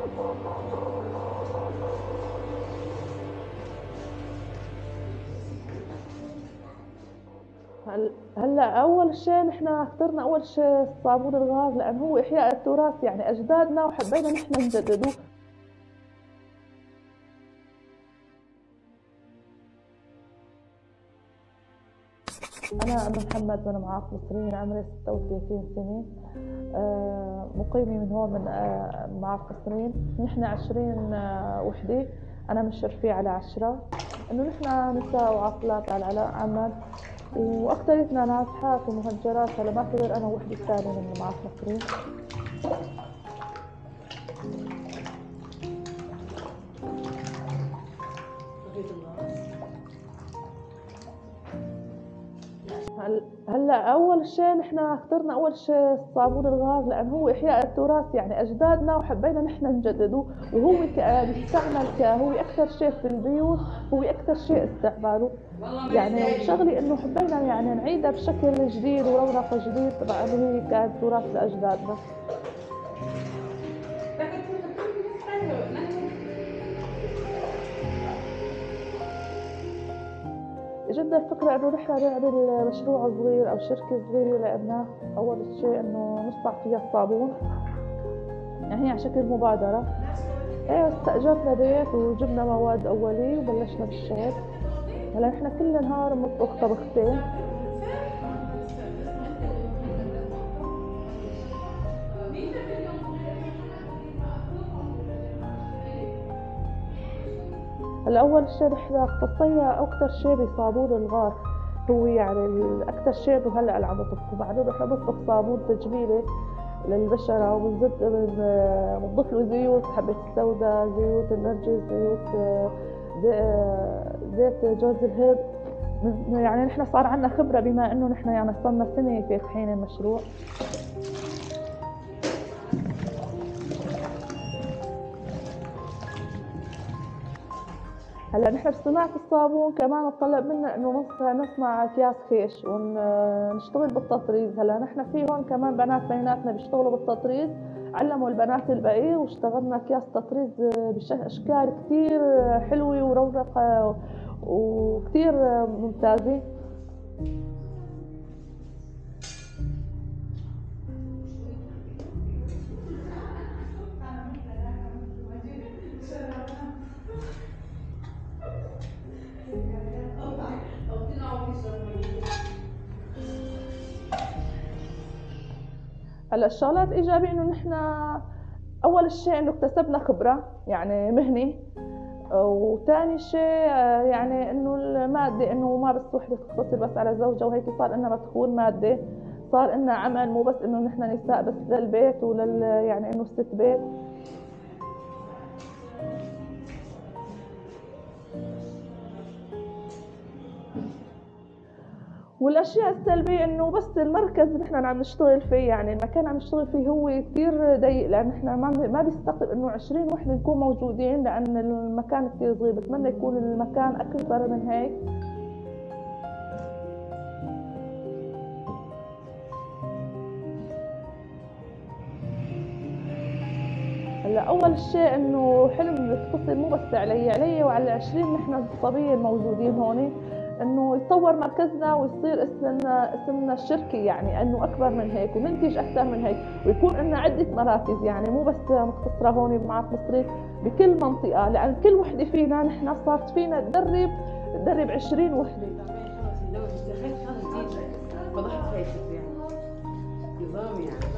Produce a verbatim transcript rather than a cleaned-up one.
هل هلا اول شيء نحن اخترنا اول شيء صابون الغاز لانه هو احياء التراث، يعني اجدادنا وحبينا نحن نجدده. انا ام محمد من معاق مصريين، عمري ستة وثلاثين سنه، آه، مقيمه من هون من آه، معاق مصريين. نحن عشرين آه، وحده، انا مشرفيه على عشرة، انه نحن نساء وعاطلات على العلاء عمل، واكثرتنا ناجحات ومهجرات. هلا ما في غير انا ووحده ثانيه من معاق مصريين. هلا اول شيء نحن اخترنا اول شيء صابون الغاز لانه هو احياء التراث، يعني اجدادنا وحبينا نحن نجدده. وهو بيستعمل هو اكثر شيء في البيوت، هو اكثر شيء استعماله يعني. وشغلي انه حبينا يعني نعيدها بشكل جديد ورونق جديد، طبعا هي كانت تراث لاجدادنا. جدا الفكرة انه نحن نعمل مشروع صغير او شركة صغيرة، لانه اول شيء انه نصنع فيها الصابون، يعني هي على شكل مبادرة. ايه استأجرنا بيت وجبنا مواد اولية وبلشنا بالشغل. هلا نحن كل نهار بنطبخ طبختين. هلا اول شيء نحن اختصينا اكثر شيء بصابون الغاز، هو يعني اكثر شيء انه هلا اللي عم نطبخه. بعدين نحن بنطبخ صابون تجميلي للبشره، وبنزيد بنضيف له زيوت حبة السوداء، زيوت النرجس، زيوت زيت جوز الهند. يعني نحن صار عندنا خبرة بما انه نحن يعني صرنا سنة فاتحين المشروع. هلا نحن بصناعة الصابون كمان طلب منا انه نصنع اكياس خيش ونشتغل بالتطريز. هلا نحن في هون كمان بنات بيناتنا بيشتغلوا بالتطريز، علموا البنات الباقي واشتغلنا اكياس تطريز باشكال كثير حلوة ورونقة وكثير ممتازة. هلا الشغلات ايجابيه انه نحن اول شيء انه اكتسبنا خبره يعني مهني، وثاني شيء يعني انه المادي، انه ما بس وحده تقتصر بس على زوجها وهيك، صار لنا مدخول مادي، صار لنا عمل، مو بس انه نحن نساء بس للبيت ولل يعني انه ست بيت. والاشياء السلبيه انه بس المركز اللي نحن عم نشتغل فيه، يعني المكان عم نشتغل فيه هو كثير ضيق، لان نحن ما ما بيستقبل انه عشرين وحده نكون موجودين، لان المكان كثير صغير. بتمنى يكون المكان اكبر من هيك. هلا اول شيء انه حلم يتصل مو بس علي علي وعلى عشرين نحن الصبيه الموجودين هون، انه يتطور مركزنا ويصير اسمنا اسمنا الشركي يعني انه اكبر من هيك وننتج اكثر من هيك، ويكون لنا عده مراكز، يعني مو بس مقتصره هون بمعاق مصري، بكل منطقه، لان كل وحده فينا نحن صارت فينا تدرب تدرب عشرين وحده. فضحت هيك يعني نظام يعني